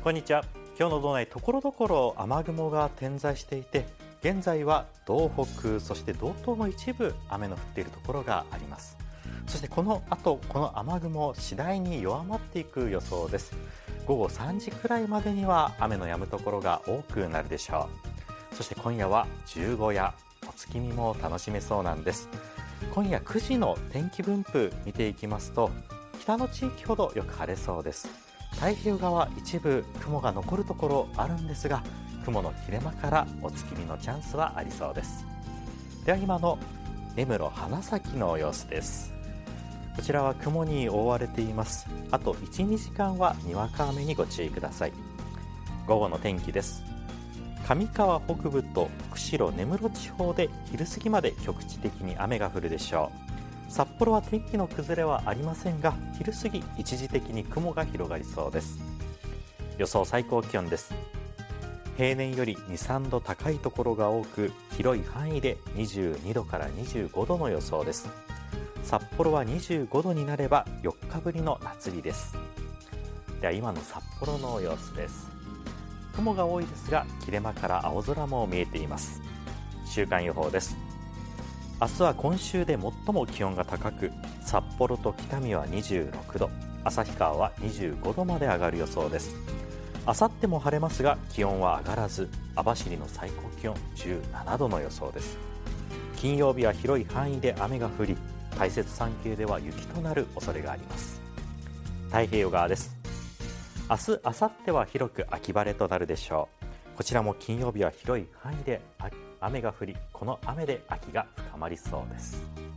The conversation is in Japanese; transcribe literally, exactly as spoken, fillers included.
こんにちは。今日の道内ところどころ雨雲が点在していて、現在は道北そして道東の一部雨の降っているところがあります。そしてこの後この雨雲次第に弱まっていく予想です。午後さんじくらいまでには雨の止むところが多くなるでしょう。そして今夜は十五夜、お月見も楽しめそうなんです。今夜くじの天気分布見ていきますと、北の地域ほどよく晴れそうです。太平洋側一部雲が残るところあるんですが、雲の切れ間からお月見のチャンスはありそうです。では今の根室花咲の様子です。こちらは雲に覆われています。あと いち、にじかんはにわか雨にご注意ください。午後の天気です。上川北部と釧路根室地方で昼過ぎまで局地的に雨が降るでしょう。札幌は天気の崩れはありませんが、昼過ぎ一時的に雲が広がりそうです。予想最高気温です。平年よりに、さんど高いところが多く、広い範囲でにじゅうにどからにじゅうごどの予想です。札幌はにじゅうごどになればよっかぶりの夏日です。では今の札幌の様子です。雲が多いですが、切れ間から青空も見えています。週間予報です。明日は今週で最も気温が高く、札幌と北見はにじゅうろくど、旭川はにじゅうごどまで上がる予想です。あさっても晴れますが気温は上がらず、網走の最高気温じゅうななどの予想です。金曜日は広い範囲で雨が降り、大雪山系では雪となる恐れがあります。太平洋側です。明日、あさっては広く秋晴れとなるでしょう。こちらも金曜日は広い範囲で雨が降り、この雨で秋が深まりそうです。